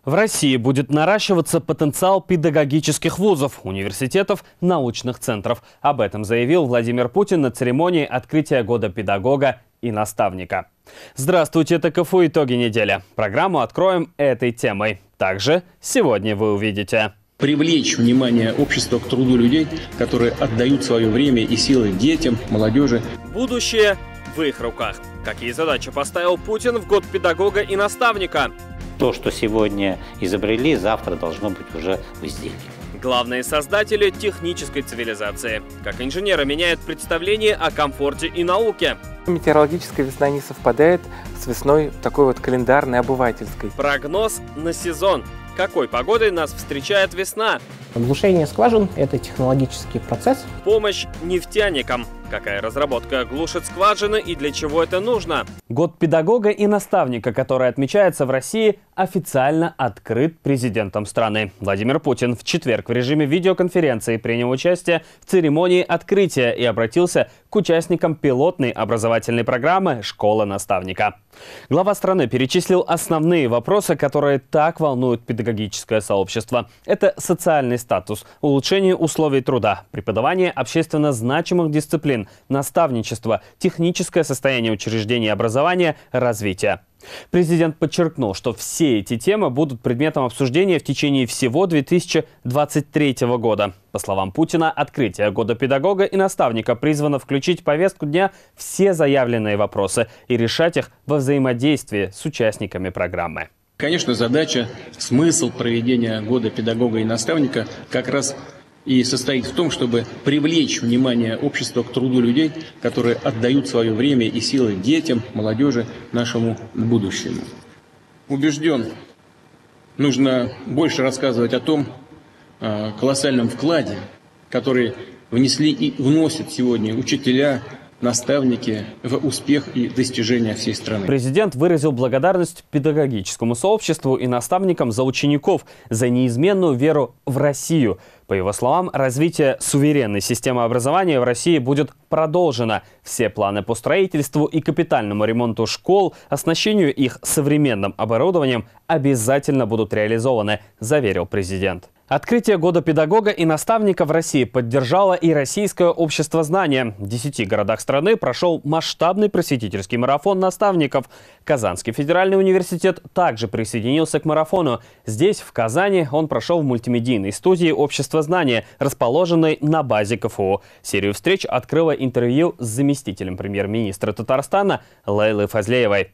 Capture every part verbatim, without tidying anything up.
В России будет наращиваться потенциал педагогических вузов, университетов, научных центров. Об этом заявил Владимир Путин на церемонии открытия года педагога и наставника. Здравствуйте, это КФУ «Итоги недели». Программу откроем этой темой. Также сегодня вы увидите. Привлечь внимание общества к труду людей, которые отдают свое время и силы детям, молодежи. Будущее в их руках. Какие задачи поставил Путин в год педагога и наставника? То, что сегодня изобрели, завтра должно быть уже в изделии. Главные создатели технической цивилизации. Как инженеры меняют представление о комфорте и науке. Метеорологическая весна не совпадает с весной такой вот календарной, обывательской. Прогноз на сезон. Какой погодой нас встречает весна? Глушение скважин – это технологический процесс. Помощь нефтяникам. Какая разработка глушит скважины и для чего это нужно? Год педагога и наставника, который отмечается в России, официально открыт президентом страны. Владимир Путин в четверг в режиме видеоконференции принял участие в церемонии открытия и обратился к участникам пилотной образовательной программы «Школа наставника». Глава страны перечислил основные вопросы, которые так волнуют педагогическое сообщество. Это социальный статус, улучшение условий труда, преподавание общественно значимых дисциплин, наставничество, техническое состояние учреждений образования, развитие. Президент подчеркнул, что все эти темы будут предметом обсуждения в течение всего две тысячи двадцать третьего года. По словам Путина, открытие года педагога и наставника призвано включить в повестку дня все заявленные вопросы и решать их во взаимодействии с участниками программы. Конечно, задача, смысл проведения года педагога и наставника как раз и состоит в том, чтобы привлечь внимание общества к труду людей, которые отдают свое время и силы детям, молодежи, нашему будущему. Убежден, нужно больше рассказывать о том э, колоссальном вкладе, который внесли и вносят сегодня учителя, наставники в успех и достижения всей страны. Президент выразил благодарность педагогическому сообществу и наставникам за учеников, за неизменную веру в Россию. По его словам, развитие суверенной системы образования в России будет продолжено. Все планы по строительству и капитальному ремонту школ, оснащению их современным оборудованием обязательно будут реализованы, заверил президент. Открытие года педагога и наставника в России поддержало и Российское общество знания. В десяти городах страны прошел масштабный просветительский марафон наставников. Казанский федеральный университет также присоединился к марафону. Здесь, в Казани, он прошел в мультимедийной студии общества знания, расположенной на базе КФУ. Серию встреч открыло интервью с заместителем премьер-министра Татарстана Лейлой Фазлеевой.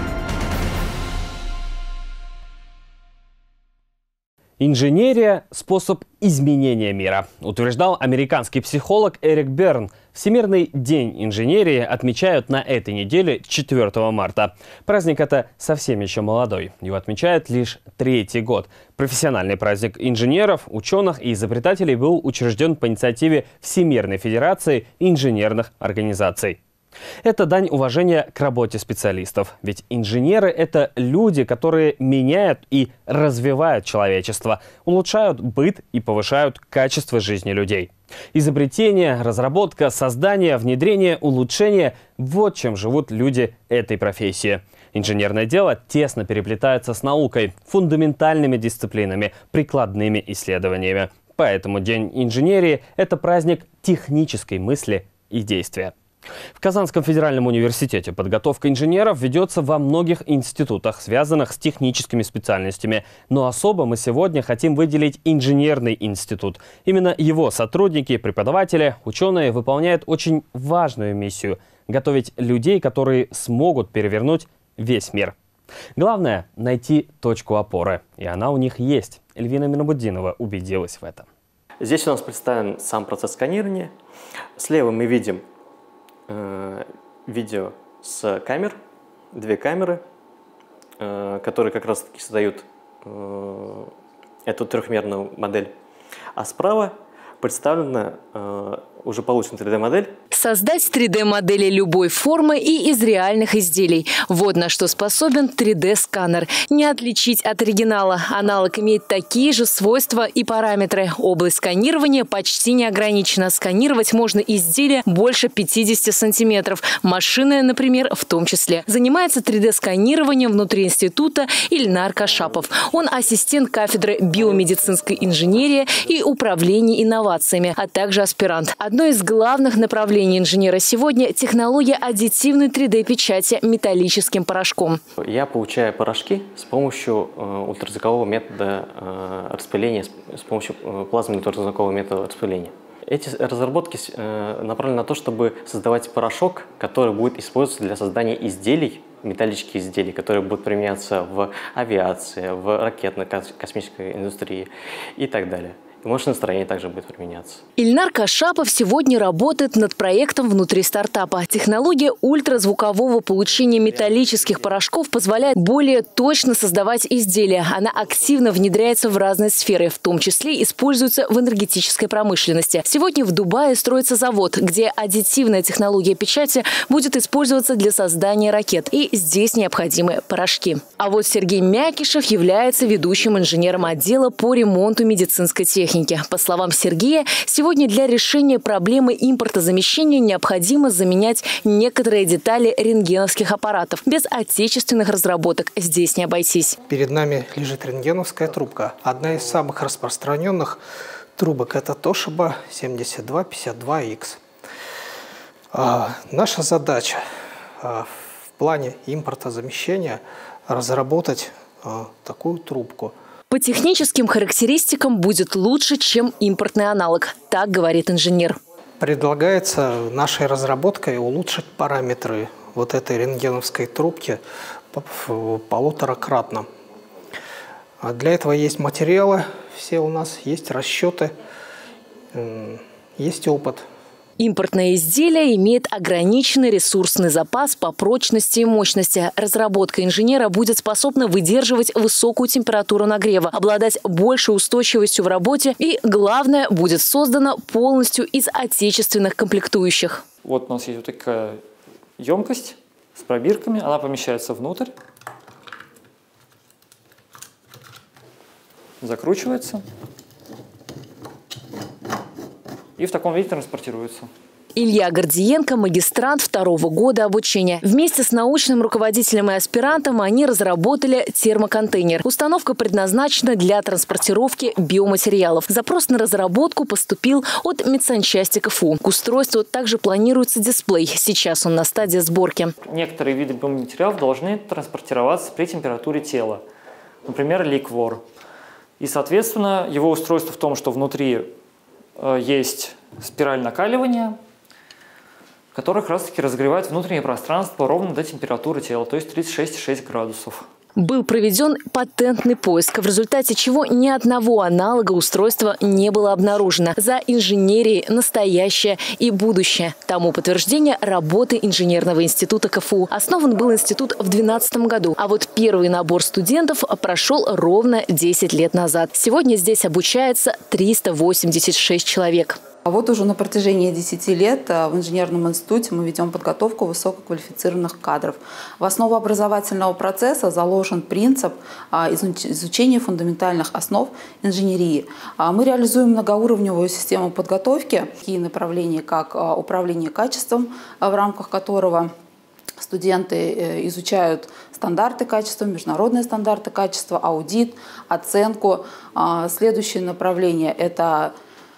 Инженерия – способ изменения мира, утверждал американский психолог Эрик Берн. Всемирный день инженерии отмечают на этой неделе четвёртого марта. Праздник это совсем еще молодой. Его отмечают лишь третий год. Профессиональный праздник инженеров, ученых и изобретателей был учрежден по инициативе Всемирной Федерации инженерных организаций. Это дань уважения к работе специалистов. Ведь инженеры – это люди, которые меняют и развивают человечество, улучшают быт и повышают качество жизни людей. Изобретение, разработка, создание, внедрение, улучшение – вот чем живут люди этой профессии. Инженерное дело тесно переплетается с наукой, фундаментальными дисциплинами, прикладными исследованиями. Поэтому День инженерии – это праздник технической мысли и действия. В Казанском федеральном университете подготовка инженеров ведется во многих институтах, связанных с техническими специальностями. Но особо мы сегодня хотим выделить инженерный институт. Именно его сотрудники, преподаватели, ученые выполняют очень важную миссию – готовить людей, которые смогут перевернуть весь мир. Главное – найти точку опоры. И она у них есть. Эльвина Минабуддинова убедилась в этом. Здесь у нас представлен сам процесс сканирования. Слева мы видим видео с камер, две камеры, которые как раз таки создают эту трехмерную модель. А справа представлена уже получена три дэ модель. Создать три дэ модели любой формы и из реальных изделий. Вот на что способен три дэ сканер. Не отличить от оригинала. Аналог имеет такие же свойства и параметры. Область сканирования почти не ограничена. Сканировать можно изделия больше пятидесяти сантиметров. Машины, например, в том числе. Занимается три дэ сканированием внутри института Ильнар Кашапов. Он ассистент кафедры биомедицинской инженерии и управления инновациями, а также аспирант. Одно из главных направлений инженера сегодня – технология аддитивной три дэ печати металлическим порошком. Я получаю порошки с помощью э, ультразвукового метода э, распыления, с, с помощью э, плазменного ультразвукового метода распыления. Эти разработки э, направлены на то, чтобы создавать порошок, который будет использоваться для создания изделий, металлических изделий, которые будут применяться в авиации, в ракетно-космической индустрии и так далее. И машиностроение также будет применяться. Ильнар Кашапов сегодня работает над проектом внутри стартапа. Технология ультразвукового получения металлических порошков позволяет более точно создавать изделия. Она активно внедряется в разные сферы, в том числе используется в энергетической промышленности. Сегодня в Дубае строится завод, где аддитивная технология печати будет использоваться для создания ракет. И здесь необходимы порошки. А вот Сергей Мякишев является ведущим инженером отдела по ремонту медицинской техники. По словам Сергея, сегодня для решения проблемы импортозамещения необходимо заменять некоторые детали рентгеновских аппаратов. Без отечественных разработок здесь не обойтись. Перед нами лежит рентгеновская трубка. Одна из самых распространенных трубок – это Toshiba семьдесят два пятьдесят два икс. А, наша задача а, в плане импортозамещения разработать а, такую трубку. По техническим характеристикам будет лучше, чем импортный аналог, так говорит инженер. Предлагается нашей разработкой улучшить параметры вот этой рентгеновской трубки полуторакратно. Для этого есть материалы, все у нас, есть расчеты, есть опыт. Импортное изделие имеет ограниченный ресурсный запас по прочности и мощности. Разработка инженера будет способна выдерживать высокую температуру нагрева, обладать большей устойчивостью в работе и, главное, будет создана полностью из отечественных комплектующих. Вот у нас есть вот такая емкость с пробирками, она помещается внутрь, закручивается. И в таком виде транспортируется. Илья Гордиенко – магистрант второго года обучения. Вместе с научным руководителем и аспирантом они разработали термоконтейнер. Установка предназначена для транспортировки биоматериалов. Запрос на разработку поступил от медсанчасти КФУ. К устройству также планируется дисплей. Сейчас он на стадии сборки. Некоторые виды биоматериалов должны транспортироваться при температуре тела. Например, ликвор. И, соответственно, его устройство в том, что внутри есть спираль накаливания, которая как раз таки разогревает внутреннее пространство ровно до температуры тела, то есть тридцать шесть и шесть градусов. Был проведен патентный поиск, в результате чего ни одного аналога устройства не было обнаружено. За инженерией настоящее и будущее. Тому подтверждение работы инженерного института КФУ. Основан был институт в две тысячи двенадцатом году, а вот первый набор студентов прошел ровно десять лет назад. Сегодня здесь обучается триста восемьдесят шесть человек. А вот уже на протяжении десяти лет в инженерном институте мы ведем подготовку высококвалифицированных кадров. В основу образовательного процесса заложен принцип изучения фундаментальных основ инженерии. Мы реализуем многоуровневую систему подготовки, такие направления, как управление качеством, в рамках которого студенты изучают стандарты качества, международные стандарты качества, аудит, оценку. Следующее направление – это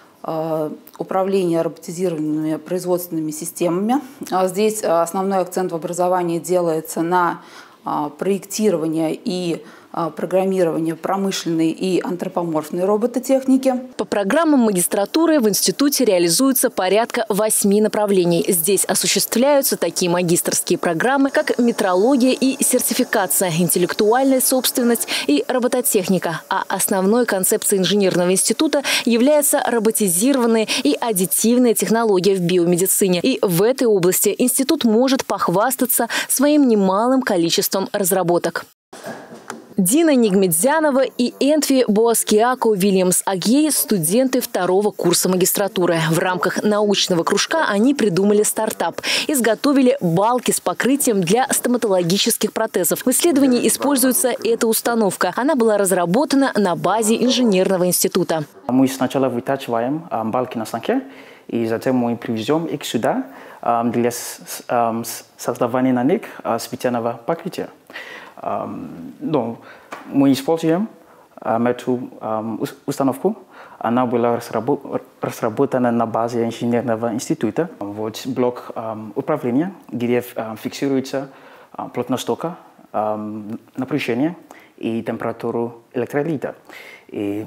управление роботизированными производственными системами. Здесь основной акцент в образовании делается на проектирование и программирование промышленной и антропоморфной робототехники. По программам магистратуры в институте реализуется порядка восьми направлений. Здесь осуществляются такие магистерские программы, как метрология и сертификация, интеллектуальная собственность и робототехника. А основной концепцией инженерного института является роботизированная и аддитивная технология в биомедицине. И в этой области институт может похвастаться своим немалым количеством разработок. Дина Нигмедзянова и Энтви Боаскиако Уильямс Агей – студенты второго курса магистратуры. В рамках научного кружка они придумали стартап. Изготовили балки с покрытием для стоматологических протезов. В исследовании используется эта установка. Она была разработана на базе инженерного института. Мы сначала вытачиваем балки на станке, и затем мы привезем их сюда для создавания на них специального покрытия. Но мы используем эту установку. Она была разработана на базе инженерного института. Вот блок управления, где фиксируется плотность тока, напряжение и температуру электролита. И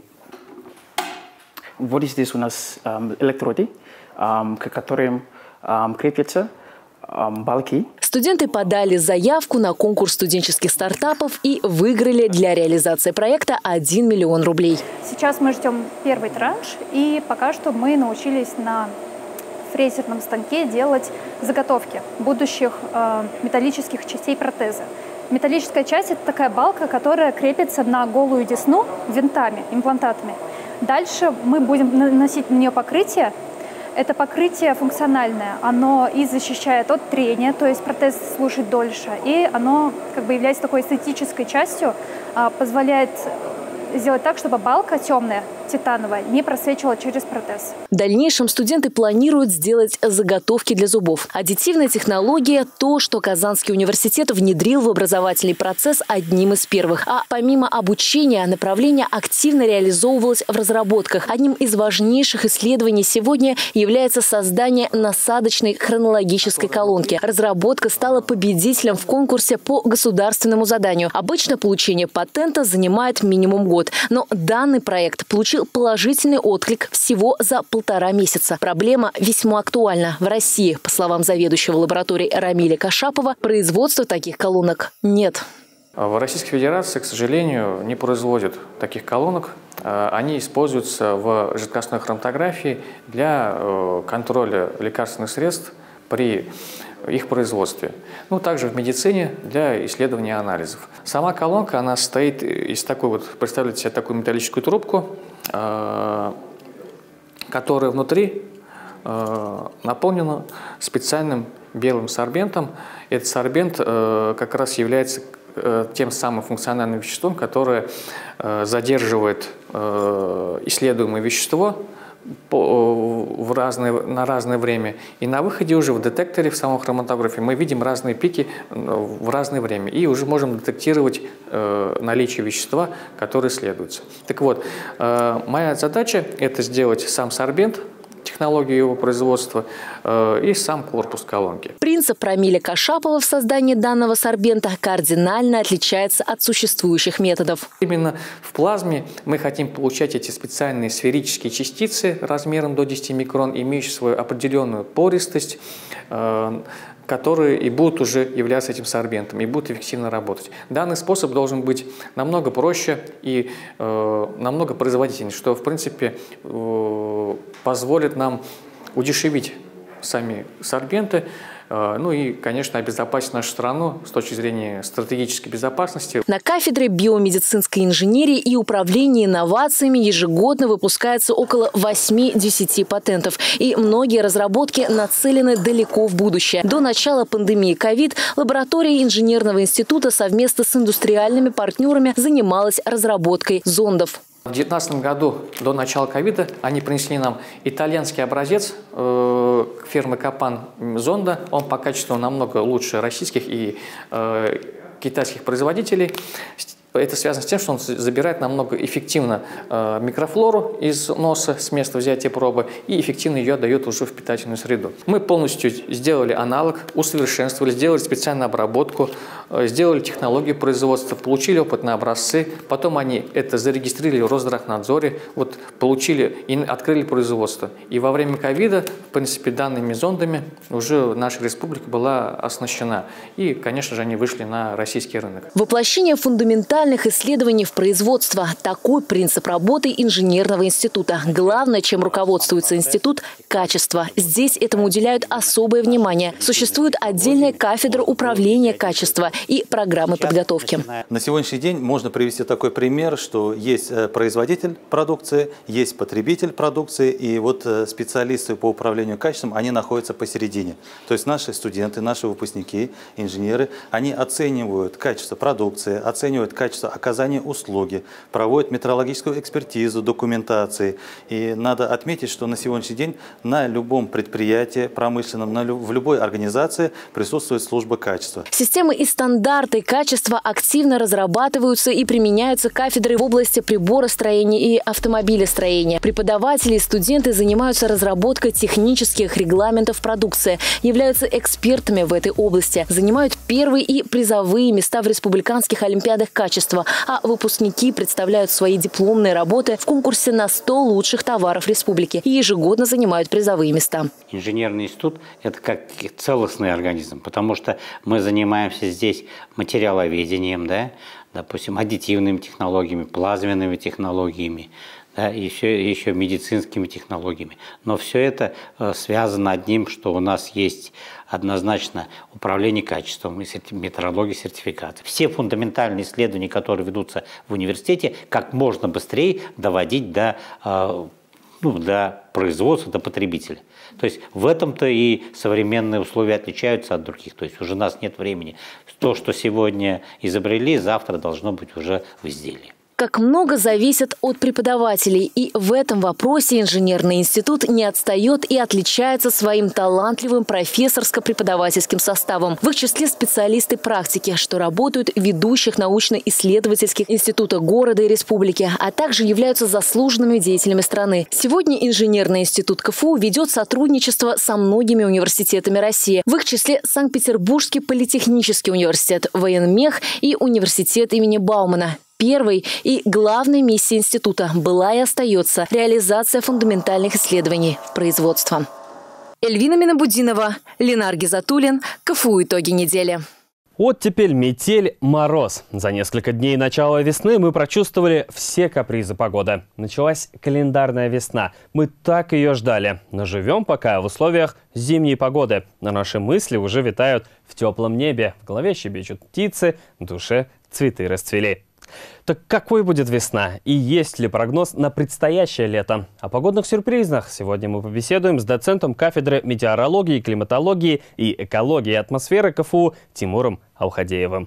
вот здесь у нас электроды, к которым крепятся балки. Студенты подали заявку на конкурс студенческих стартапов и выиграли для реализации проекта один миллион рублей. Сейчас мы ждем первый транш, и пока что мы научились на фрезерном станке делать заготовки будущих э, металлических частей протеза. Металлическая часть – это такая балка, которая крепится на голую десну винтами, имплантатами. Дальше мы будем наносить на нее покрытие. Это покрытие функциональное, оно и защищает от трения, то есть протез служит дольше, и оно как бы является такой эстетической частью, позволяет сделать так, чтобы балка темная, титановая, не просвечивала через протез. В дальнейшем студенты планируют сделать заготовки для зубов. Аддитивная технология – то, что Казанский университет внедрил в образовательный процесс одним из первых. А помимо обучения, направление активно реализовывалось в разработках. Одним из важнейших исследований сегодня является создание насадочной хронологической колонки. Разработка стала победителем в конкурсе по государственному заданию. Обычно получение патента занимает минимум год. Но данный проект получил положительный отклик всего за полтора месяца. Проблема весьма актуальна. В России, по словам заведующего лабораторией Рамиля Кашапова, производства таких колонок нет. В Российской Федерации, к сожалению, не производят таких колонок. Они используются в жидкостной хроматографии для контроля лекарственных средств при их производстве. Ну, также в медицине для исследования анализов. Сама колонка, она состоит из такой вот, представляете себе такую металлическую трубку, э, которая внутри э, наполнена специальным белым сорбентом. Этот сорбент э, как раз является э, тем самым функциональным веществом, которое э, задерживает э, исследуемое вещество в разное, на разное время. И на выходе уже в детекторе, в самом хроматографе, мы видим разные пики в разное время. И уже можем детектировать э, наличие вещества, которое исследуется. Так вот, э, моя задача – это сделать сам сорбент, технологию его производства э, и сам корпус колонки. Принцип Рамиля Кашапова в создании данного сорбента кардинально отличается от существующих методов. Именно в плазме мы хотим получать эти специальные сферические частицы размером до десяти микрон, имеющие свою определенную пористость, э, которые и будут уже являться этим сорбентом, и будут эффективно работать. Данный способ должен быть намного проще и э, намного производительнее, что, в принципе, э, позволит нам удешевить сами сорбенты, э, ну и, конечно, обезопасить нашу страну с точки зрения стратегической безопасности. На кафедре биомедицинской инженерии и управления инновациями ежегодно выпускается около восьми-десяти патентов. И многие разработки нацелены далеко в будущее. До начала пандемии ковид лаборатория инженерного института совместно с индустриальными партнерами занималась разработкой зондов. В две тысячи девятнадцатом году, до начала ковида, они принесли нам итальянский образец э, фирмы Капан зонда. Он по качеству намного лучше российских и э, китайских производителей. Это связано с тем, что он забирает намного эффективно э, микрофлору из носа с места взятия пробы и эффективно ее отдает уже в питательную среду. Мы полностью сделали аналог, усовершенствовали, сделали специальную обработку, э, сделали технологию производства, получили опытные образцы, потом они это зарегистрировали в Росздравнадзоре, вот, получили и открыли производство. И во время ковида, в принципе, данными зондами уже наша республика была оснащена. И, конечно же, они вышли на российский рынок. Воплощение фундаментального фундаментальных исследований в производство. Такой принцип работы инженерного института. Главное, чем руководствуется институт – качество. Здесь этому уделяют особое внимание. Существует отдельная кафедра управления качества и программы подготовки. На сегодняшний день можно привести такой пример, что есть производитель продукции, есть потребитель продукции, и вот специалисты по управлению качеством, они находятся посередине. То есть наши студенты, наши выпускники, инженеры, они оценивают качество продукции, оценивают качество оказания услуги, проводят метрологическую экспертизу документации. И надо отметить, что на сегодняшний день на любом предприятии промышленном, на, в любой организации присутствует служба качества. Системы и стандарты качества активно разрабатываются и применяются кафедрой в области приборостроения и автомобилестроения. Преподаватели и студенты занимаются разработкой технических регламентов продукции, являются экспертами в этой области, занимают первые и призовые места в республиканских олимпиадах качества, а выпускники представляют свои дипломные работы в конкурсе на сто лучших товаров республики и ежегодно занимают призовые места. Инженерный институт – это как целостный организм, потому что мы занимаемся здесь материаловедением, да, допустим, аддитивными технологиями, плазменными технологиями, да, и еще, еще медицинскими технологиями. Но все это э, связано одним, что у нас есть однозначно управление качеством, метрология, сертификация. Все фундаментальные исследования, которые ведутся в университете, как можно быстрее доводить до, э, ну, до производства, до потребителя. То есть в этом-то и современные условия отличаются от других. То есть уже у нас нет времени. То, что сегодня изобрели, завтра должно быть уже в изделии. Как много зависит от преподавателей, и в этом вопросе инженерный институт не отстает и отличается своим талантливым профессорско-преподавательским составом. В их числе специалисты практики, что работают в ведущих научно-исследовательских институтах города и республики, а также являются заслуженными деятелями страны. Сегодня инженерный институт КФУ ведет сотрудничество со многими университетами России. В их числе Санкт-Петербургский политехнический университет, военмех и университет имени Баумана. Первой и главной миссией института была и остается реализация фундаментальных исследований в производство. Эльвина Минабудинова, Ленар Гизатуллин, КФУ «Итоги недели». Оттепель, метель, мороз. За несколько дней начала весны мы прочувствовали все капризы погоды. Началась календарная весна. Мы так ее ждали. Но живем пока в условиях зимней погоды. Но наши мысли уже витают в теплом небе. В голове щебечут птицы, в душе цветы расцвели. Так какой будет весна? И есть ли прогноз на предстоящее лето? О погодных сюрпризах сегодня мы побеседуем с доцентом кафедры метеорологии, климатологии и экологии атмосферы КФУ Тимуром Алхадеевым.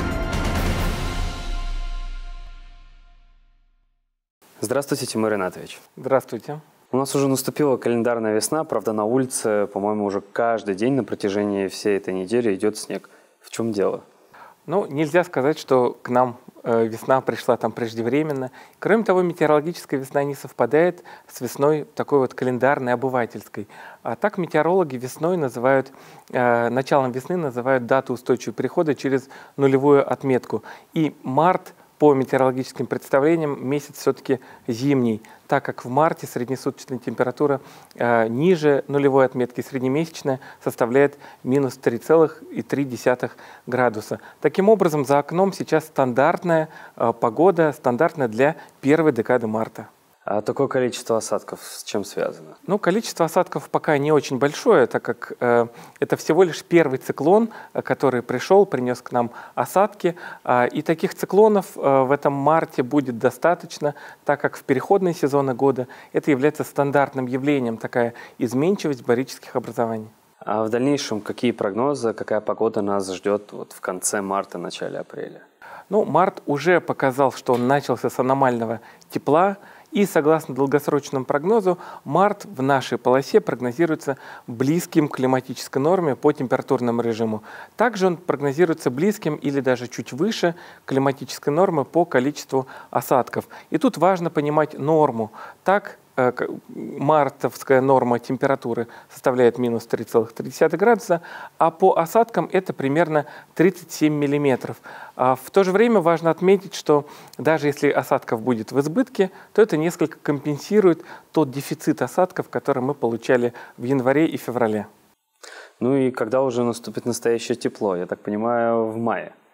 Здравствуйте, Тимур Ринатович. Здравствуйте. У нас уже наступила календарная весна, правда, на улице, по-моему, уже каждый день на протяжении всей этой недели идет снег. В чем дело? Ну, нельзя сказать, что к нам э, весна пришла там преждевременно. Кроме того, метеорологическая весна не совпадает с весной такой вот календарной, обывательской. А так метеорологи весной называют, э, началом весны называют дату устойчивого перехода через нулевую отметку. И март, по метеорологическим представлениям, месяц все-таки зимний, так как в марте среднесуточная температура э, ниже нулевой отметки, среднемесячная составляет минус три целых три десятых градуса. Таким образом, за окном сейчас стандартная э, погода, стандартная для первой декады марта. А такое количество осадков с чем связано? Ну, количество осадков пока не очень большое, так как э, это всего лишь первый циклон, который пришел, принес к нам осадки. Э, и таких циклонов э, в этом марте будет достаточно, так как в переходные сезоны года это является стандартным явлением, такая изменчивость барических образований. А в дальнейшем какие прогнозы, какая погода нас ждет вот в конце марта, начале апреля? Ну, март уже показал, что он начался с аномального тепла. И согласно долгосрочному прогнозу, март в нашей полосе прогнозируется близким к климатической норме по температурному режиму. Также он прогнозируется близким или даже чуть выше климатической нормы по количеству осадков. И тут важно понимать норму. Так, мартовская норма температуры составляет минус три целых три десятых градуса, а по осадкам это примерно тридцать семь миллиметров. А в то же время важно отметить, что даже если осадков будет в избытке, то это несколько компенсирует тот дефицит осадков, который мы получали в январе и феврале. Ну и когда уже наступит настоящее тепло? Я так понимаю, в мае.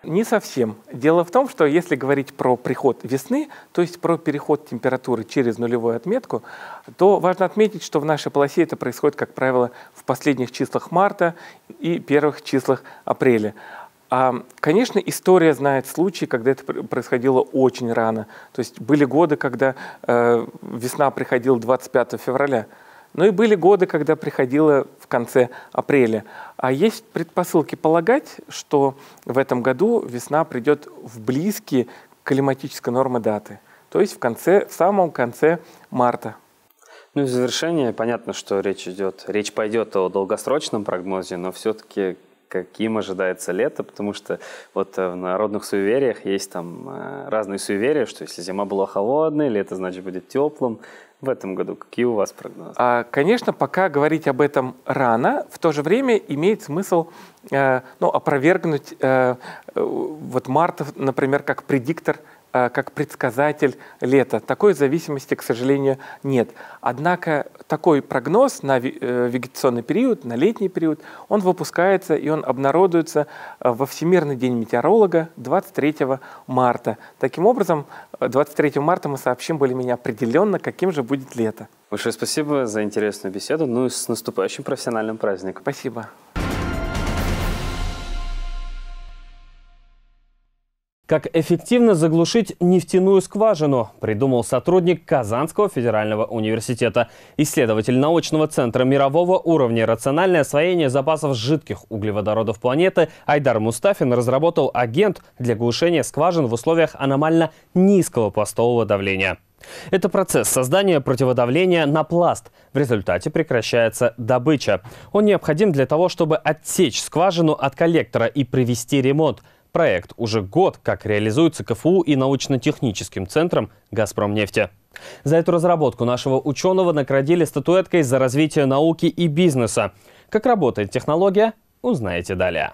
Не совсем. Дело в том, что если говорить про приход весны, то есть про переход температуры через нулевую отметку, то важно отметить, что в нашей полосе это происходит, как правило, в последних числах марта и первых числах апреля. А, конечно, история знает случаи, когда это происходило очень рано. То есть были годы, когда э, весна приходила двадцать пятого февраля. Но и были годы, когда приходила в конце апреля. А есть предпосылки полагать, что в этом году весна придет в близкие к климатической норме даты, то есть в, конце, в самом конце марта. Ну и в завершение, понятно, что речь идет, речь пойдет о долгосрочном прогнозе, но все-таки каким ожидается лето, потому что вот в народных суевериях есть там разные суеверия, что если зима была холодной, лето, значит, будет теплым. В этом году какие у вас прогнозы? А, конечно, пока говорить об этом рано, в то же время имеет смысл э, ну, опровергнуть э, вот март, например, как предиктор, э, как предсказатель лета. Такой зависимости, к сожалению, нет. Однако такой прогноз на вегетационный период, на летний период, он выпускается и он обнародуется во Всемирный день метеоролога двадцать третьего марта. Таким образом, двадцать третьего марта мы сообщим более-менее определенно, каким же будет лето. Большое спасибо за интересную беседу. Ну и с наступающим профессиональным праздником. Спасибо. Как эффективно заглушить нефтяную скважину, придумал сотрудник Казанского федерального университета. Исследователь научного центра мирового уровня «Рациональное освоение запасов жидких углеводородов планеты» Айдар Мустафин разработал агент для глушения скважин в условиях аномально низкого пластового давления. Это процесс создания противодавления на пласт. В результате прекращается добыча. Он необходим для того, чтобы отсечь скважину от коллектора и провести ремонт. Проект уже год как реализуется КФУ и научно-техническим центром «Газпромнефти». За эту разработку нашего ученого наградили статуэткой за развитие науки и бизнеса. Как работает технология, узнаете далее.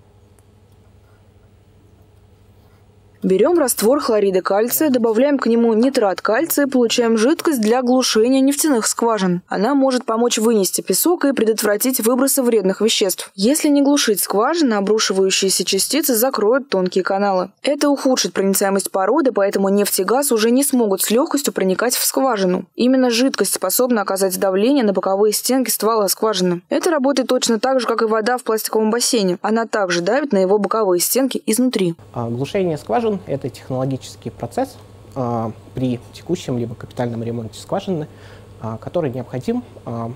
Берем раствор хлорида кальция, добавляем к нему нитрат кальция, получаем жидкость для глушения нефтяных скважин. Она может помочь вынести песок и предотвратить выбросы вредных веществ. Если не глушить скважины, обрушивающиеся частицы закроют тонкие каналы. Это ухудшит проницаемость породы, поэтому нефть и газ уже не смогут с легкостью проникать в скважину. Именно жидкость способна оказать давление на боковые стенки ствола скважины. Это работает точно так же, как и вода в пластиковом бассейне. Она также давит на его боковые стенки изнутри. Глушение скважин – это технологический процесс а, при текущем либо капитальном ремонте скважины, а, который необходим а,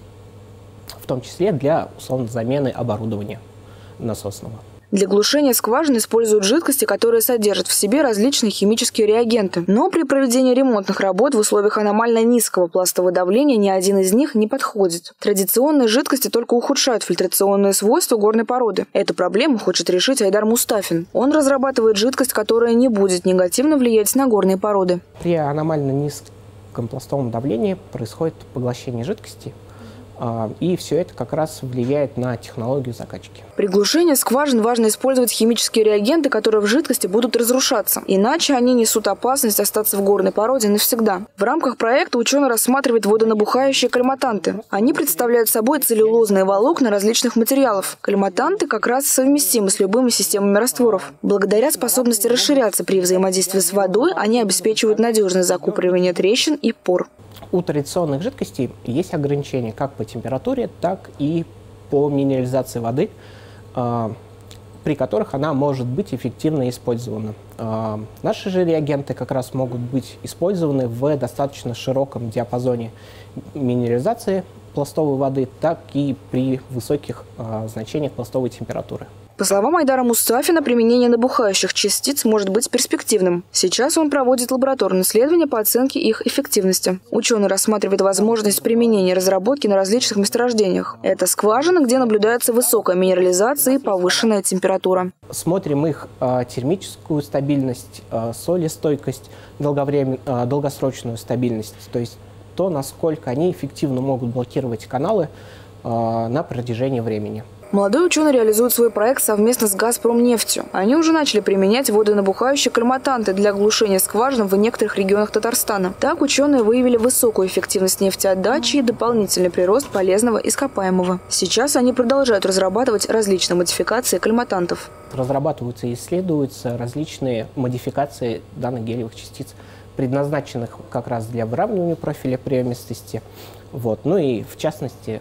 в том числе для условно замены оборудования насосного. Для глушения скважин используют жидкости, которые содержат в себе различные химические реагенты. Но при проведении ремонтных работ в условиях аномально низкого пластового давления ни один из них не подходит. Традиционные жидкости только ухудшают фильтрационные свойства горной породы. Эту проблему хочет решить Айдар Мустафин. Он разрабатывает жидкость, которая не будет негативно влиять на горные породы. При аномально низком пластовом давлении происходит поглощение жидкости. И все это как раз влияет на технологию закачки. При глушении скважин важно использовать химические реагенты, которые в жидкости будут разрушаться. Иначе они несут опасность остаться в горной породе навсегда. В рамках проекта ученый рассматривает водонабухающие кальматанты. Они представляют собой целлюлозные волокна различных материалов. Кальматанты как раз совместимы с любыми системами растворов. Благодаря способности расширяться при взаимодействии с водой, они обеспечивают надежное закупоривание трещин и пор. У традиционных жидкостей есть ограничения как по температуре, так и по минерализации воды, при которых она может быть эффективно использована. Наши же реагенты как раз могут быть использованы в достаточно широком диапазоне минерализации пластовой воды, так и при высоких значениях пластовой температуры. По словам Айдара Мустафина, применение набухающих частиц может быть перспективным. Сейчас он проводит лабораторные исследования по оценке их эффективности. Ученый рассматривает возможность применения разработки на различных месторождениях. Это скважины, где наблюдается высокая минерализация и повышенная температура. Смотрим их э, термическую стабильность, э, солестойкость, долговремен... э, долгосрочную стабильность, то есть то, насколько они эффективно могут блокировать каналы на протяжении времени. Молодой ученый реализует свой проект совместно с «Газпромнефтью». Они уже начали применять водонабухающие кальматанты для глушения скважин в некоторых регионах Татарстана. Так ученые выявили высокую эффективность нефтеотдачи и дополнительный прирост полезного ископаемого. Сейчас они продолжают разрабатывать различные модификации кальматантов. Разрабатываются и исследуются различные модификации данных гелиевых частиц, предназначенных как раз для выравнивания профиля приемистости, вот, ну и в частности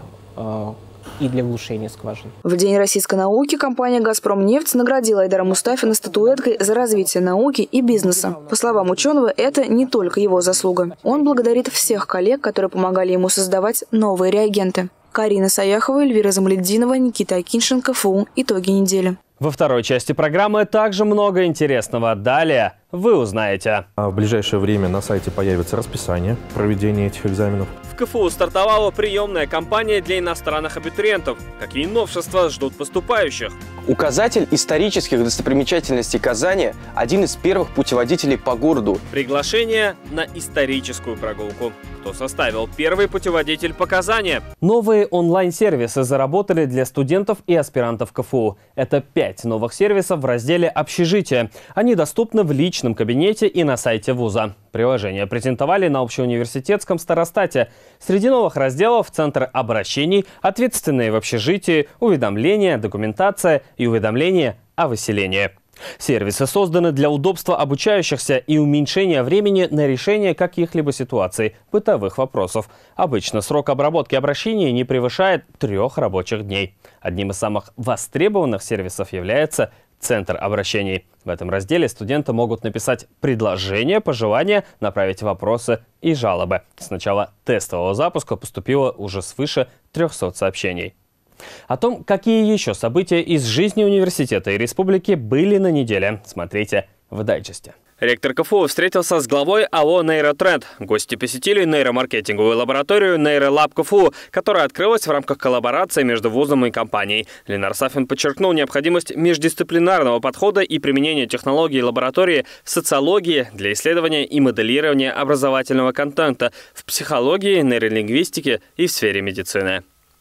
и для глушения скважин. В День российской науки компания «Газпромнефть» наградила Айдара Мустафина статуэткой за развитие науки и бизнеса. По словам ученого, это не только его заслуга. Он благодарит всех коллег, которые помогали ему создавать новые реагенты. Карина Саяхова, Эльвира Замлетдинова, Никита Акиншин, КФУ. Итоги недели. Во второй части программы также много интересного. Далее вы узнаете. В ближайшее время на сайте появится расписание проведения этих экзаменов. В КФУ стартовала приемная кампания для иностранных абитуриентов. Какие новшества ждут поступающих? Указатель исторических достопримечательностей Казани – один из первых путеводителей по городу. Приглашение на историческую прогулку. Кто составил первый путеводитель по Казани? Новые онлайн-сервисы заработали для студентов и аспирантов КФУ. Это пять новых сервисов в разделе «Общежитие». Они доступны в личном кабинете и на сайте вуза. Приложение презентовали на общеуниверситетском старостате. Среди новых разделов Центр обращений, ответственные в общежитии, уведомления, документация и уведомления о выселении. Сервисы созданы для удобства обучающихся и уменьшения времени на решение каких-либо ситуаций, бытовых вопросов. Обычно срок обработки обращений не превышает трех рабочих дней. Одним из самых востребованных сервисов является Центр обращений. В этом разделе студенты могут написать предложения, пожелания, направить вопросы и жалобы. С начала тестового запуска поступило уже свыше трёхсот сообщений. О том, какие еще события из жизни университета и республики были на неделе, смотрите в дайджесте. Ректор КФУ встретился с главой АО «Нейротренд». Гости посетили нейромаркетинговую лабораторию «Нейролаб КФУ», которая открылась в рамках коллаборации между вузом и компанией. Ленар Сафин подчеркнул необходимость междисциплинарного подхода и применения технологий лаборатории в социологии для исследования и моделирования образовательного контента, в психологии, нейролингвистике и в сфере медицины.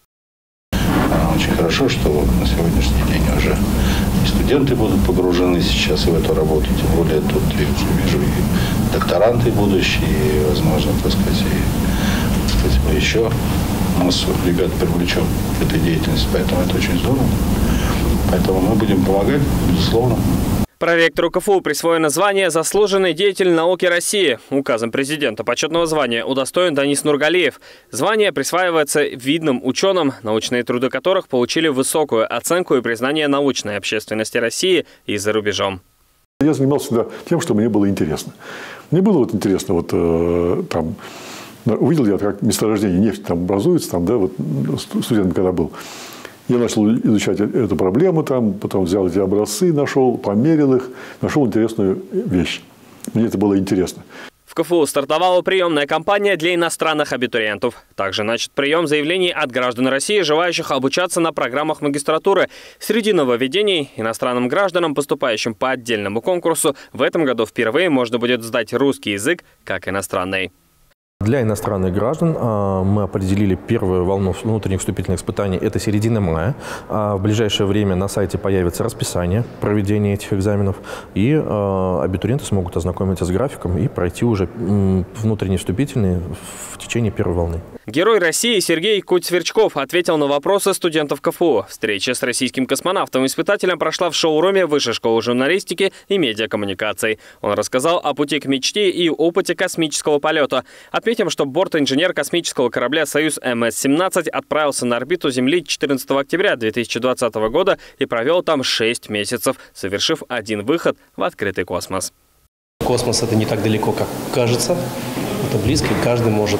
Очень хорошо, что на сегодняшний день уже и студенты будут погружены сейчас в эту работу, тем более тут я вижу и докторанты будущие, и, возможно, так сказать, и, так сказать, мы еще массу ребят привлечем к этой деятельности, поэтому это очень здорово. Поэтому мы будем помогать, безусловно. Проректору КФУ присвоено звание «Заслуженный деятель науки России». Указом президента почетного звания удостоен Данис Нургалиев. Звание присваивается видным ученым, научные труды которых получили высокую оценку и признание научной общественности России и за рубежом. Я занимался всегда тем, что мне было интересно. Мне было вот интересно, вот э, там, увидел я, как месторождение нефти там образуется, там, да, вот студентом когда был. Я начал изучать эту проблему, там, потом взял эти образцы, нашел, померил их, нашел интересную вещь. Мне это было интересно. В КФУ стартовала приемная кампания для иностранных абитуриентов. Также начат прием заявлений от граждан России, желающих обучаться на программах магистратуры. Среди нововведений иностранным гражданам, поступающим по отдельному конкурсу, в этом году впервые можно будет сдать русский язык как иностранный. Для иностранных граждан мы определили первую волну внутренних вступительных испытаний. Это середина мая. В ближайшее время на сайте появится расписание проведения этих экзаменов. И абитуриенты смогут ознакомиться с графиком и пройти уже внутренние вступительные в течение первой волны. Герой России Сергей Куть-Сверчков ответил на вопросы студентов КФУ. Встреча с российским космонавтом-испытателем прошла в шоуруме Высшей школы журналистики и медиакоммуникаций. Он рассказал о пути к мечте и опыте космического полета. Отметим, что борт-инженер космического корабля «Союз эм эс семнадцать» отправился на орбиту Земли четырнадцатого октября две тысячи двадцатого года и провел там шесть месяцев, совершив один выход в открытый космос. Космос – это не так далеко, как кажется. Это близко, и каждый может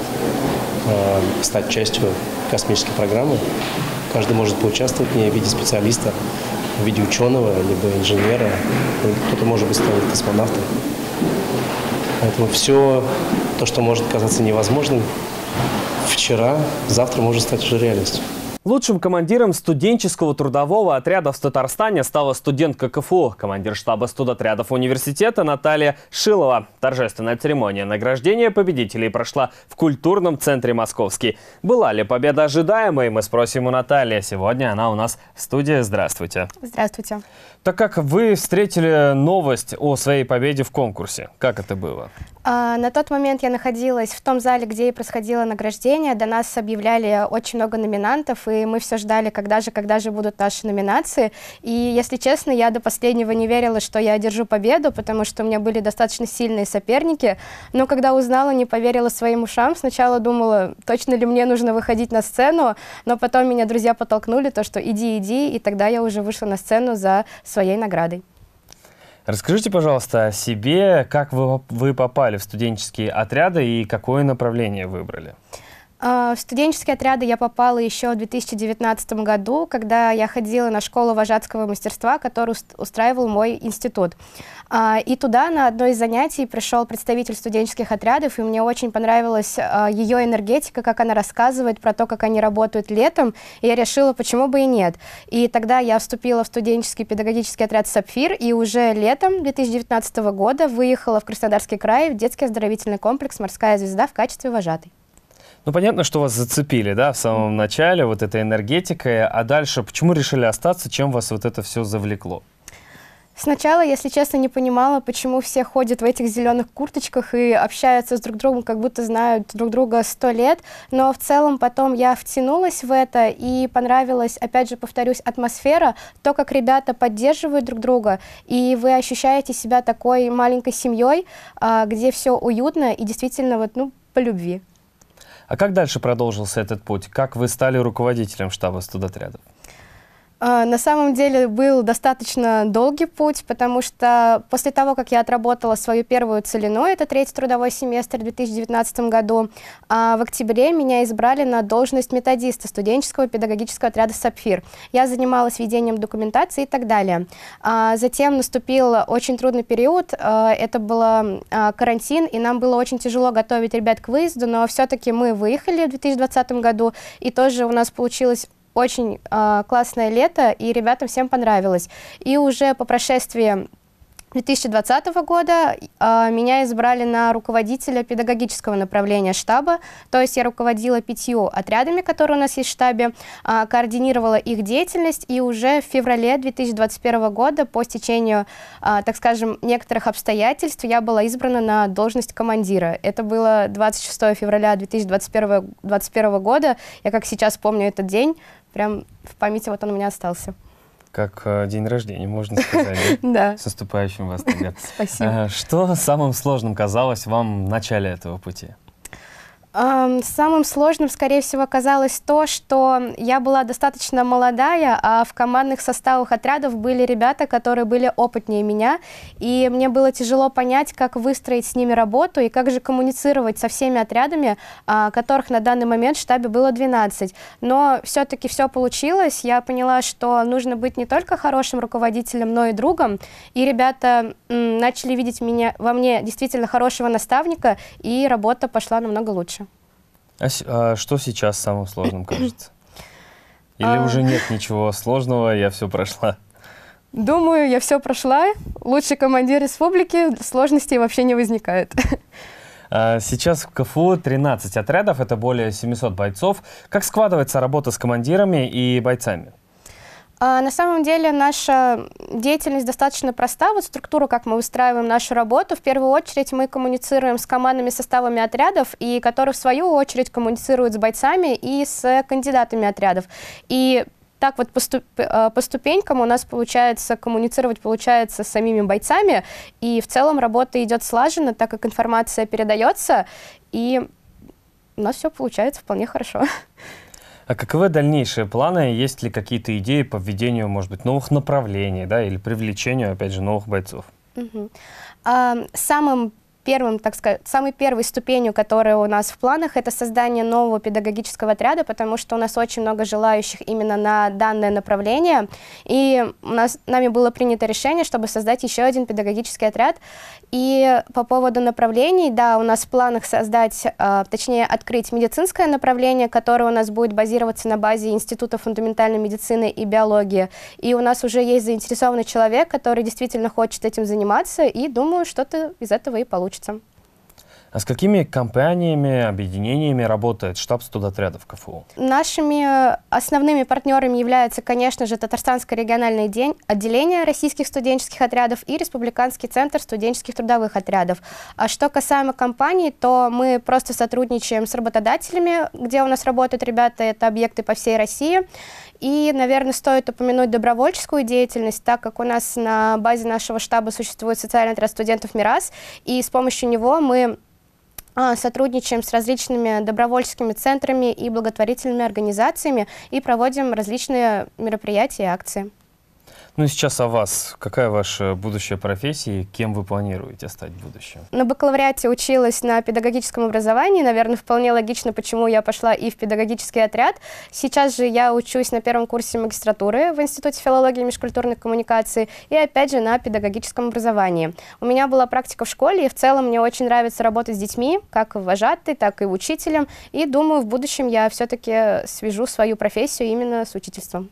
э, стать частью космической программы. Каждый может поучаствовать в ней в виде специалиста, в виде ученого, либо инженера. Кто-то, может быть, станет космонавтом. Поэтому все то, что может казаться невозможным вчера, завтра может стать уже реальностью. Лучшим командиром студенческого трудового отряда в Татарстане стала студентка КФУ, командир штаба студотрядов университета Наталья Шилова. Торжественная церемония награждения победителей прошла в культурном центре «Московский». Была ли победа ожидаемой, мы спросим у Натальи. Сегодня она у нас в студии. Здравствуйте. Здравствуйте. Так как вы встретили новость о своей победе в конкурсе? Как это было? А, на тот момент я находилась в том зале, где и происходило награждение. До нас объявляли очень много номинантов, и мы все ждали, когда же, когда же будут наши номинации. И, если честно, я до последнего не верила, что я одержу победу, потому что у меня были достаточно сильные соперники. Но когда узнала, не поверила своим ушам. Сначала думала, точно ли мне нужно выходить на сцену, но потом меня друзья подтолкнули, то, что иди, иди, и тогда я уже вышла на сцену за своей наградой. Расскажите, пожалуйста, о себе, как вы, вы попали в студенческие отряды и какое направление выбрали? В студенческие отряды я попала еще в две тысячи девятнадцатом году, когда я ходила на школу вожатского мастерства, которую устраивал мой институт. И туда на одно из занятий пришел представитель студенческих отрядов, и мне очень понравилась ее энергетика, как она рассказывает про то, как они работают летом, и я решила, почему бы и нет. И тогда я вступила в студенческий педагогический отряд «Сапфир», и уже летом две тысячи девятнадцатого года выехала в Краснодарский край в детский оздоровительный комплекс «Морская звезда» в качестве вожатой. Ну, понятно, что вас зацепили, да, в самом начале, вот этой энергетикой, а дальше почему решили остаться, чем вас вот это все завлекло? Сначала, если честно, не понимала, почему все ходят в этих зеленых курточках и общаются с друг другом, как будто знают друг друга сто лет, но в целом потом я втянулась в это и понравилась, опять же, повторюсь, атмосфера, то, как ребята поддерживают друг друга, и вы ощущаете себя такой маленькой семьей, где все уютно и действительно вот, ну, по любви. А как дальше продолжился этот путь? Как вы стали руководителем штаба студотрядов? На самом деле был достаточно долгий путь, потому что после того, как я отработала свою первую целину, это третий трудовой семестр в две тысячи девятнадцатом году, в октябре меня избрали на должность методиста студенческого педагогического отряда «Сапфир». Я занималась ведением документации и так далее. Затем наступил очень трудный период, это был карантин, и нам было очень тяжело готовить ребят к выезду, но все-таки мы выехали в две тысячи двадцатом году, и тоже у нас получилось очень э, классное лето, и ребятам всем понравилось. И уже по прошествии две тысячи двадцатого года э, меня избрали на руководителя педагогического направления штаба, то есть я руководила пятью отрядами, которые у нас есть в штабе, э, координировала их деятельность, и уже в феврале две тысячи двадцать первого года по стечению, э, так скажем, некоторых обстоятельств я была избрана на должность командира. Это было двадцать шестого февраля две тысячи двадцать первого года, я как сейчас помню этот день, прям в памяти вот он у меня остался. Как э, день рождения, можно сказать. Да. С наступающим вас тогда. Спасибо. Что самым сложным казалось вам в начале этого пути? Самым сложным, скорее всего, оказалось то, что я была достаточно молодая, а в командных составах отрядов были ребята, которые были опытнее меня, и мне было тяжело понять, как выстроить с ними работу и как же коммуницировать со всеми отрядами, которых на данный момент в штабе было двенадцать. Но все-таки все получилось, я поняла, что нужно быть не только хорошим руководителем, но и другом, и ребята начали видеть меня, во мне действительно хорошего наставника, и работа пошла намного лучше. А, а что сейчас самым сложным кажется? Или уже нет ничего сложного, я все прошла? Думаю, я все прошла. Лучший командир республики, сложностей вообще не возникает. А сейчас в КФУ тринадцать отрядов, это более семисот бойцов. Как складывается работа с командирами и бойцами? На самом деле наша деятельность достаточно проста. Вот структура, как мы выстраиваем нашу работу. В первую очередь мы коммуницируем с командными составами отрядов, и которые в свою очередь коммуницируют с бойцами и с кандидатами отрядов. И так вот по, ступ по ступенькам у нас получается коммуницировать получается с самими бойцами, и в целом работа идет слаженно, так как информация передается, и у нас все получается вполне хорошо. А каковы дальнейшие планы? Есть ли какие-то идеи по введению, может быть, новых направлений, да, или привлечению, опять же, новых бойцов? Угу. А, самым первым, так сказать, самой первой ступенью, которая у нас в планах, это создание нового педагогического отряда, потому что у нас очень много желающих именно на данное направление. И у нас, нами было принято решение, чтобы создать еще один педагогический отряд. И по поводу направлений, да, у нас в планах создать, э, точнее, открыть медицинское направление, которое у нас будет базироваться на базе Института фундаментальной медицины и биологии. И у нас уже есть заинтересованный человек, который действительно хочет этим заниматься, и думаю, что-то из этого и получится. А с какими компаниями, объединениями работает штаб студотрядов КФУ? Нашими основными партнерами являются, конечно же, Татарстанское региональное отделение российских студенческих отрядов и Республиканский центр студенческих трудовых отрядов. А что касаемо компаний, то мы просто сотрудничаем с работодателями, где у нас работают ребята, это объекты по всей России. И, наверное, стоит упомянуть добровольческую деятельность, так как у нас на базе нашего штаба существует социальный отряд студентов МИРАС, и с помощью него мы сотрудничаем с различными добровольческими центрами и благотворительными организациями и проводим различные мероприятия и акции. Ну и сейчас о вас. Какая ваша будущая профессия и кем вы планируете стать в будущем? На бакалавриате училась на педагогическом образовании. Наверное, вполне логично, почему я пошла и в педагогический отряд. Сейчас же я учусь на первом курсе магистратуры в Институте филологии и межкультурной коммуникации и опять же на педагогическом образовании. У меня была практика в школе, и в целом мне очень нравится работать с детьми, как вожатой, так и учителем. И думаю, в будущем я все-таки свяжу свою профессию именно с учительством.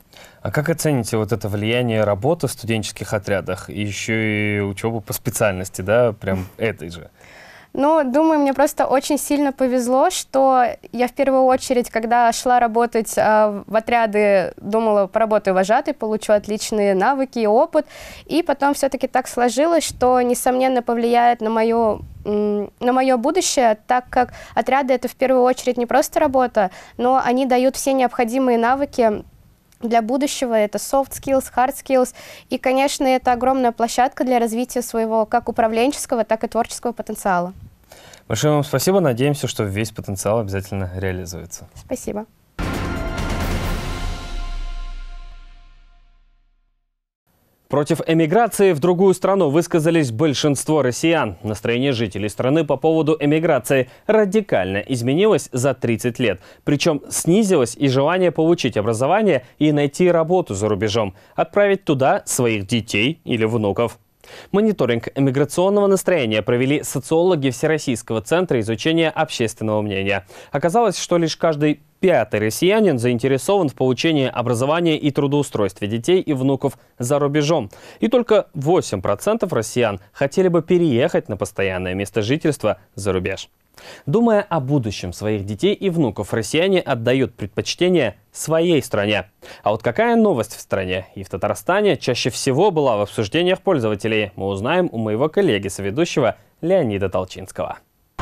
А как оцените вот это влияние работы в студенческих отрядах и еще и учебу по специальности, да, прям этой же? Ну, думаю, мне просто очень сильно повезло, что я в первую очередь, когда шла работать э, в отряды, думала, поработаю вожатой, получу отличные навыки и опыт. И потом все-таки так сложилось, что, несомненно, повлияет на мою на мое будущее, так как отряды — это в первую очередь не просто работа, но они дают все необходимые навыки для будущего. Это soft skills, hard skills. И, конечно, это огромная площадка для развития своего как управленческого, так и творческого потенциала. Большое вам спасибо. Надеемся, что весь потенциал обязательно реализуется. Спасибо. Против эмиграции в другую страну высказались большинство россиян. Настроение жителей страны по поводу эмиграции радикально изменилось за тридцать лет. Причем снизилось и желание получить образование и найти работу за рубежом, отправить туда своих детей или внуков. Мониторинг эмиграционного настроения провели социологи Всероссийского центра изучения общественного мнения. Оказалось, что лишь каждый пятый россиянин заинтересован в получении образования и трудоустройстве детей и внуков за рубежом. И только восемь процентов россиян хотели бы переехать на постоянное место жительства за рубеж. Думая о будущем своих детей и внуков, россияне отдают предпочтение своей стране. А вот какая новость в стране и в Татарстане чаще всего была в обсуждениях пользователей, мы узнаем у моего коллеги-соведущего Леонида Толчинского.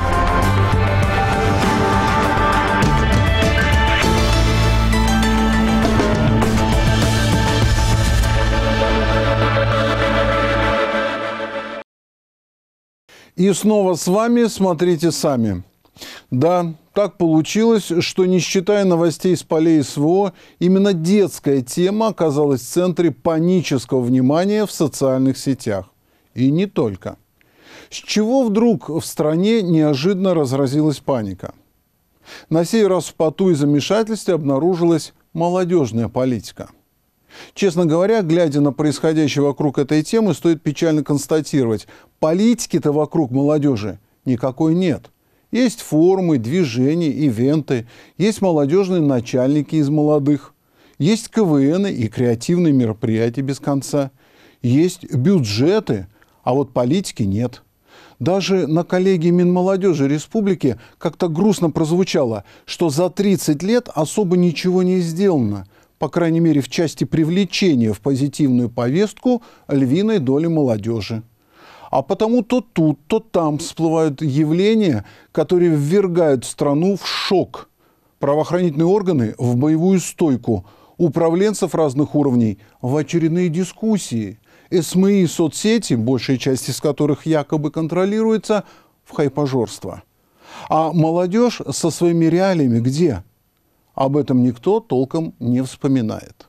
И снова с вами «Смотрите сами». Да, так получилось, что, не считая новостей с полей СВО, именно детская тема оказалась в центре панического внимания в социальных сетях. И не только. С чего вдруг в стране неожиданно разразилась паника? На сей раз в поту и замешательстве обнаружилась молодежная политика. Честно говоря, глядя на происходящее вокруг этой темы, стоит печально констатировать, политики-то вокруг молодежи никакой нет. Есть форумы, движения, ивенты, есть молодежные начальники из молодых, есть КВНы и креативные мероприятия без конца, есть бюджеты, а вот политики нет. Даже на коллегии Минмолодежи Республики как-то грустно прозвучало, что за тридцать лет особо ничего не сделано, по крайней мере, в части привлечения в позитивную повестку львиной доли молодежи. А потому то тут, то там всплывают явления, которые ввергают страну в шок. Правоохранительные органы в боевую стойку, управленцев разных уровней в очередные дискуссии, СМИ и соцсети, большая часть из которых якобы контролируется, в хайпажорство. А молодежь со своими реалиями где? Об этом никто толком не вспоминает.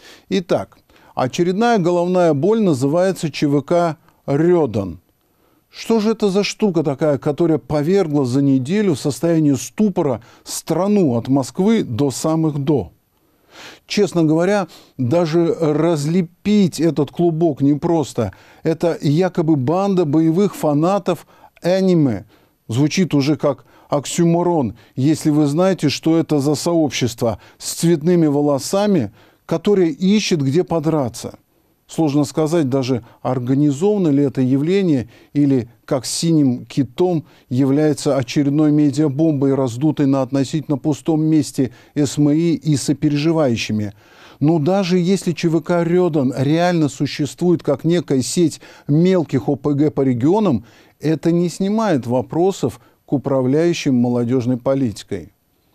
Итак, очередная головная боль называется ЧВК «Рёдан». Что же это за штука такая, которая повергла за неделю в состояние ступора страну от Москвы до самых «до»? Честно говоря, даже разлепить этот клубок непросто. Это якобы банда боевых фанатов аниме. Звучит уже как оксюморон, если вы знаете, что это за сообщество с цветными волосами, которое ищет, где подраться. Сложно сказать даже, организовано ли это явление или, как синим китом, является очередной медиабомбой, раздутой на относительно пустом месте СМИ и сопереживающими. Но даже если ЧВК «Рёдан» реально существует как некая сеть мелких ОПГ по регионам, это не снимает вопросов к управляющим молодежной политикой.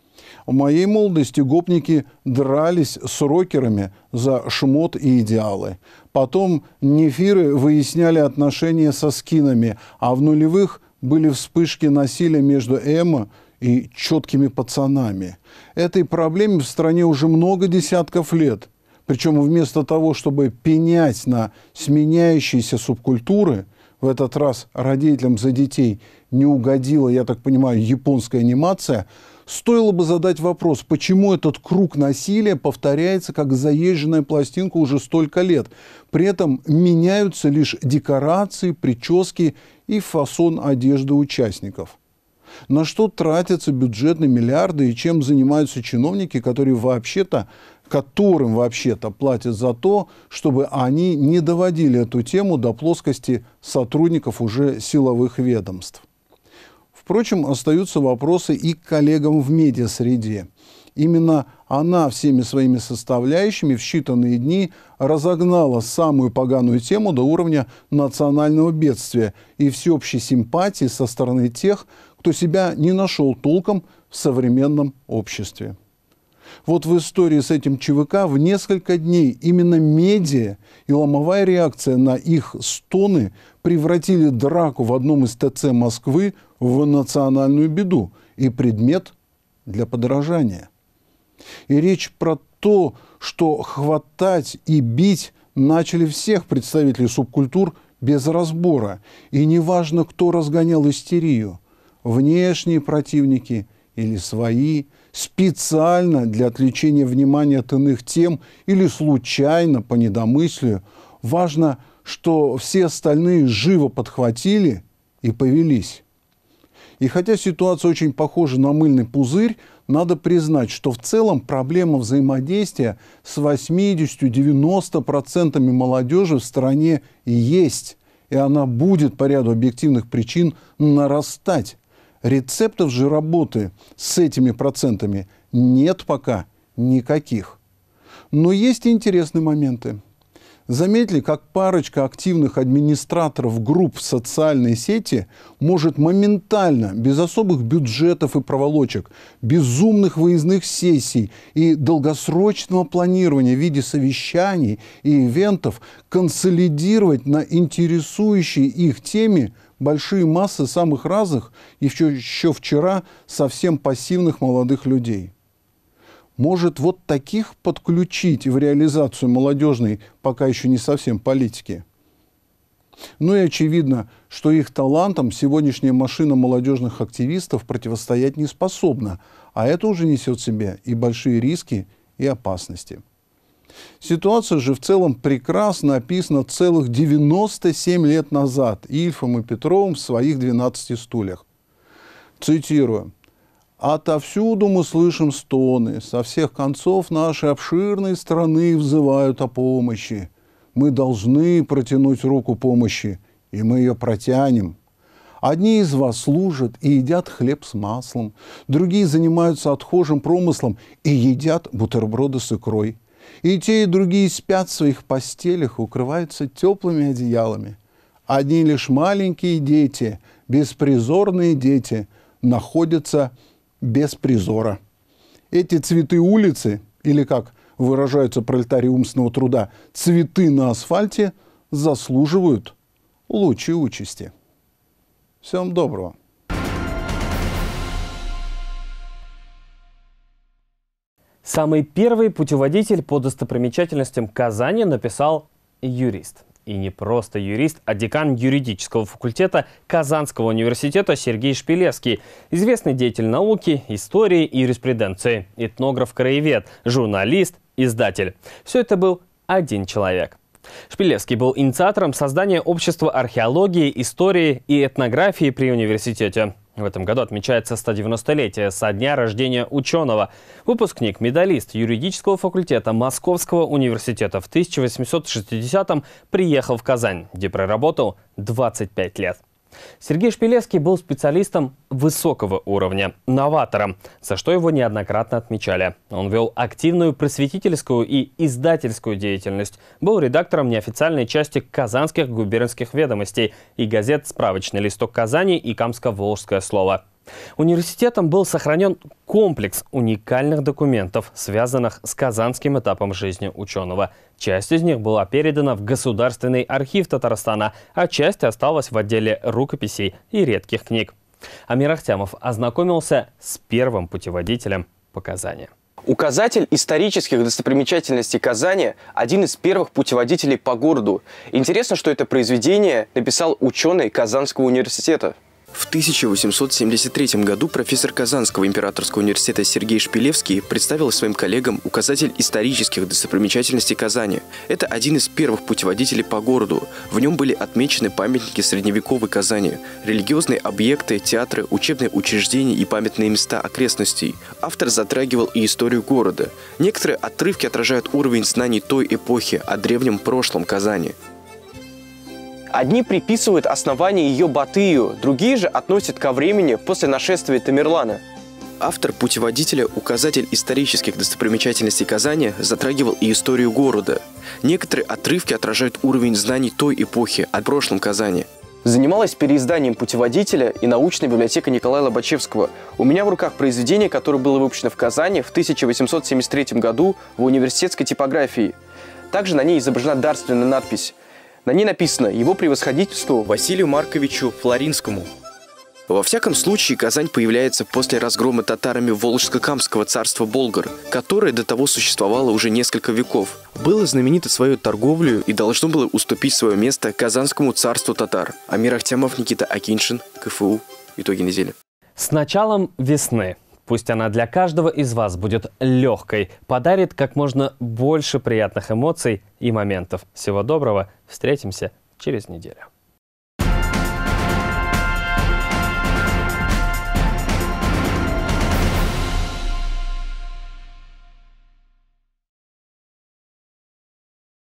В моей молодости гопники дрались с рокерами за шмот и идеалы. Потом нефиры выясняли отношения со скинами, а в нулевых были вспышки насилия между эмо и четкими пацанами. Этой проблеме в стране уже много десятков лет. Причем вместо того, чтобы пенять на сменяющиеся субкультуры, в этот раз родителям за детей не угодила, я так понимаю, японская анимация, стоило бы задать вопрос, почему этот круг насилия повторяется как заезженная пластинка уже столько лет. При этом меняются лишь декорации, прически и фасон одежды участников. На что тратятся бюджетные миллиарды и чем занимаются чиновники, которые вообще-то, которым вообще-то платят за то, чтобы они не доводили эту тему до плоскости сотрудников уже силовых ведомств. Впрочем, остаются вопросы и к коллегам в медиасреде. Именно она всеми своими составляющими в считанные дни разогнала самую поганую тему до уровня национального бедствия и всеобщей симпатии со стороны тех, кто себя не нашел толком в современном обществе. Вот в истории с этим ЧВК в несколько дней именно медиа и ломовая реакция на их стоны превратили драку в одном из ТЦ Москвы в национальную беду и предмет для подражания. И речь про то, что хватать и бить начали всех представителей субкультур без разбора. И неважно, кто разгонял истерию, внешние противники или свои, специально для отвлечения внимания от иных тем или случайно по недомыслию. Важно, что все остальные живо подхватили и повелись. И хотя ситуация очень похожа на мыльный пузырь, надо признать, что в целом проблема взаимодействия с восьмидесятью-девяноста процентами молодежи в стране есть, и она будет по ряду объективных причин нарастать. Рецептов же работы с этими процентами нет пока никаких. Но есть и интересные моменты. Заметили, как парочка активных администраторов групп в социальной сети может моментально, без особых бюджетов и проволочек, без умных выездных сессий и долгосрочного планирования в виде совещаний и ивентов консолидировать на интересующей их теме большие массы самых разных, еще, еще вчера совсем пассивных молодых людей. Может, вот таких подключить в реализацию молодежной, пока еще не совсем политики? Ну и очевидно, что их талантам сегодняшняя машина молодежных активистов противостоять не способна, а это уже несет в себе и большие риски, и опасности. Ситуация же в целом прекрасно описана целых девяносто семь лет назад Ильфом и Петровым в своих двенадцати стульях. Цитирую. «Отовсюду мы слышим стоны, со всех концов нашей обширной страны взывают о помощи. Мы должны протянуть руку помощи, и мы ее протянем. Одни из вас служат и едят хлеб с маслом, другие занимаются отхожим промыслом и едят бутерброды с икрой. И те, и другие спят в своих постелях, укрываются теплыми одеялами. Одни лишь маленькие дети, беспризорные дети, находятся без призора. Эти цветы улицы, или, как выражаются пролетарии умственного труда, цветы на асфальте, заслуживают лучшей участи». Всем доброго. Самый первый путеводитель по достопримечательностям Казани написал юрист. И не просто юрист, а декан юридического факультета Казанского университета Сергей Шпилевский. Известный деятель науки, истории и юриспруденции, этнограф-краевед, журналист, издатель. Все это был один человек. Шпилевский был инициатором создания общества археологии, истории и этнографии при университете. В этом году отмечается стодевяностолетие со дня рождения ученого. Выпускник, медалист юридического факультета Московского университета в тысяча восемьсот шестидесятом приехал в Казань, где проработал двадцать пять лет. Сергей Шпилевский был специалистом высокого уровня, новатором, за что его неоднократно отмечали. Он вел активную просветительскую и издательскую деятельность, был редактором неофициальной части казанских губернских ведомостей и газет «Справочный листок Казани» и «Камско-Волжское слово». Университетом был сохранен комплекс уникальных документов, связанных с казанским этапом жизни ученого. Часть из них была передана в Государственный архив Татарстана, а часть осталась в отделе рукописей и редких книг. Амир Ахтямов ознакомился с первым путеводителем по Казани. Указатель исторических достопримечательностей Казани – один из первых путеводителей по городу. Интересно, что это произведение написал ученый Казанского университета. В тысяча восемьсот семьдесят третьем году профессор Казанского императорского университета Сергей Шпилевский представил своим коллегам указатель исторических достопримечательностей Казани. Это один из первых путеводителей по городу. В нем были отмечены памятники средневековой Казани, религиозные объекты, театры, учебные учреждения и памятные места окрестностей. Автор затрагивал и историю города. Некоторые отрывки отражают уровень знаний той эпохи о древнем прошлом Казани. Одни приписывают основание ее Батыю, другие же относят ко времени после нашествия Тамерлана. Автор путеводителя «Указатель исторических достопримечательностей Казани» затрагивал и историю города. Некоторые отрывки отражают уровень знаний той эпохи о прошлом Казани. Занималась переизданием путеводителя и научная библиотека Николая Лобачевского. У меня в руках произведение, которое было выпущено в Казани в тысяча восемьсот семьдесят третьем году в университетской типографии. Также на ней изображена дарственная надпись. На ней написано «Его превосходительству Василию Марковичу Флоринскому». Во всяком случае, Казань появляется после разгрома татарами Волжско-Камского царства болгар, которое до того существовало уже несколько веков. Было знаменито своей торговлей и должно было уступить свое место Казанскому царству татар. Амир Ахтямов, Никита Акиншин, КФУ. Итоги недели. С началом весны. Пусть она для каждого из вас будет легкой, подарит как можно больше приятных эмоций и моментов. Всего доброго. Встретимся через неделю.